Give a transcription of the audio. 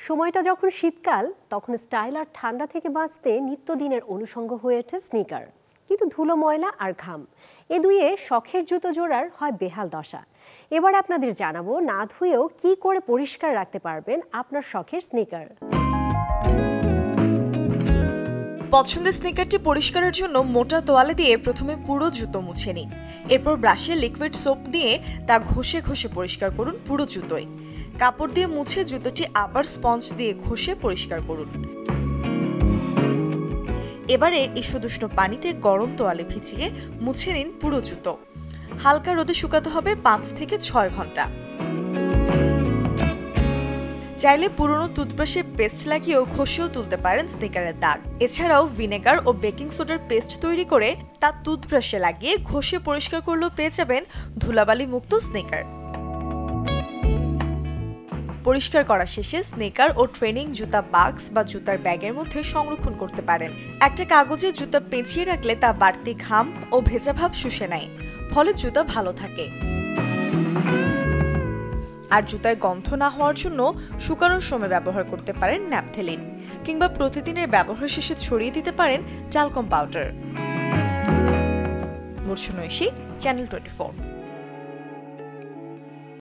সময়টা যখন শীতকাল তখন স্টাইল আর ঠান্ডা থেকে বাঁচতে নিত্যদিনের অনুষঙ্গ হয়ে ওঠে স্নিকার। কিন্তু ধুলো, ময়লা আর ঘাম এ দুইয়ে শখের জুতো জোড়ার হয় বেহাল দশা। এবার আপনাদের জানাবো না ধুয়েও কি করে পরিষ্কার রাখতে পারবেন আপনার শখের স্নিকার। পছন্দের স্নিকারটি পরিষ্কারের জন্য মোটা তোয়ালে দিয়ে প্রথমে পুরো জুতো মুছে নিন। এরপর ব্রাশে লিকুইড সোপ দিয়ে তা ঘষে ঘষে পরিষ্কার করুন পুরো জুতোয়। কাপড় দিয়ে মুছে জুতোটি আবার স্পঞ্জ দিয়ে ঘষে পরিষ্কার করুন। এবারে ঈষদুষ্ণ পানিতে গরম তোয়ালে ভিজিয়ে মুছে নিন পুরো জুতো। হালকা রোদে শুকাতে হবে 5 থেকে 6 ঘন্টা। চাইলে পুরনো টুথব্রাশে পেস্ট লাগিয়েও ঘষেও তুলতে পারেন স্নিকারের দাগ। এছাড়াও ভিনেগার ও বেকিং সোডার পেস্ট তৈরি করে তা টুথব্রাশে লাগিয়ে ঘষে পরিষ্কার করলেও পেয়ে যাবেন ধুলাবালি মুক্ত স্নিকার। পরিষ্কার করা শেষে স্নিকার ও ট্রেনিং জুতা বাক্স বা জুতার ব্যাগের মধ্যে সংরক্ষণ করতে পারেন। একটা কাগজে জুতা পেঁচিয়ে রাখলে তা বাড়তি ঘাম ও ভেজা ভাব শুষে নেয়, ফলে জুতা ভালো থাকে। আর জুতায় গন্ধ না হওয়ার জন্য শুকানোর সময় ব্যবহার করতে পারেন ন্যাপথেলিন, কিংবা প্রতিদিনের ব্যবহার শেষে ছড়িয়ে দিতে পারেন টালকম পাউডার। মুর্শনৈশী, চ্যানেল 24।